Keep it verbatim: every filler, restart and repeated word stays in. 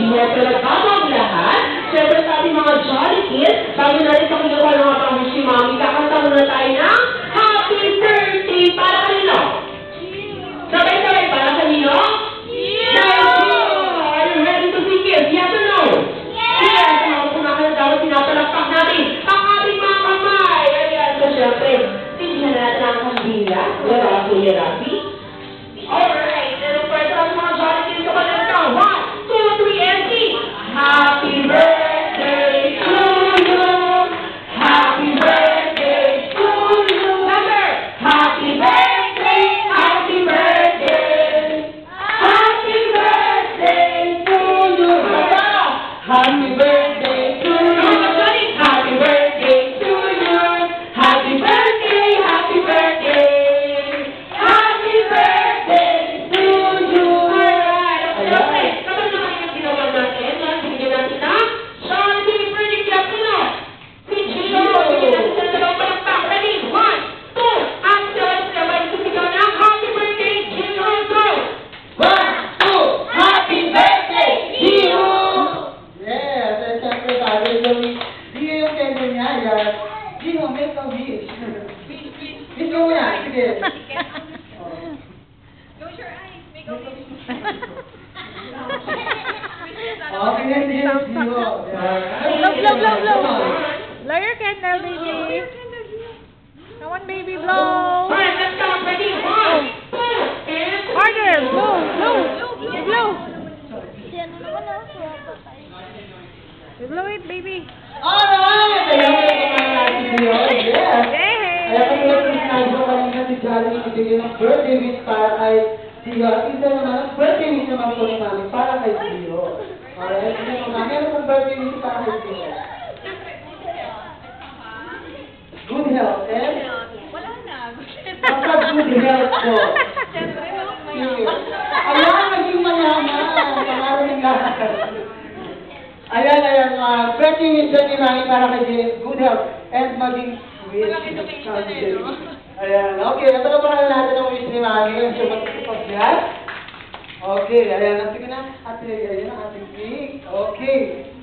mo. Pero bago ang lahat, siyempre sa ating mga Jolly Kids, bago natin sa kanya ng mga pang-wish ni Mami, kakanta muna tayo ng Happy Birthday para kanino? Sabay-sabay para kanino? Yeah! Are you ready to sing it? Yes or no? Yes! Yes! Sa mga kumakanta dapat pinapalakpak natin ang ating mga kamay. Ayan, so siyempre, tignan natin ang kandila. Wala ako, Yarapi. Alright, and of course, ang mga Jolly Kids, kapag nagka, one, two, three, and sing! Happy birthday to you! Happy birthday to you! Number! Happy birthday! Happy birthday! Happy birthday to you! Happy birthday to you! Happy birthday to you! Happy birthday! Happy birthday! Happy birthday to you! Alright, okay. Kapag naman yung ginawa natin, bigyan natin na Jolly Birthday Club nila. Si Gio, bigyan natin sa dalawang palakpak. Ready? One, two, at sabay-sabay sumigaw ng Happy Birthday, Gio! Go! One, two, Happy Birthday, Gio! Yes, at syempre sabi yung Gio yung kendo niya, yan. Gio, make a wish. Wish mo yan, sige. Close your eyes. Make a wish. Okay, yan din, Gio. Blow, blow, blow, blow. Blow your candle, baby. Come on, baby, blow. Alright, let's go. Ready? One, two, and Harder, blow, blow, blow. You blow it, baby. Alright! Ayan mo yung kumain natin, Gio. Yes! Yay! Kaya kami yung sinabi ko kanina si Jolly ibigay ng birthday wish para kay Gio. At isa naman ang birthday wish naman po ni Mami para kay Gio. Alright? Ano po Mami? Ano pong birthday wish para kay Gio? Good health, eh? Wala na. Basta good health po. Siyempre, walang Sige. mayaman. Ayan, naging mayaman. Pangaroon nga. Ayan, ayan. Uh, birthday wish ni Mami para kay Gio. Good health. And maging sweet. Walang education eh, no? Ayan, okay. Ito na pala natin ang wish ni Mami. Yung sumatipag yan. Okay, ayan. Sige na. Ate, ayan ang ating cake. Okay.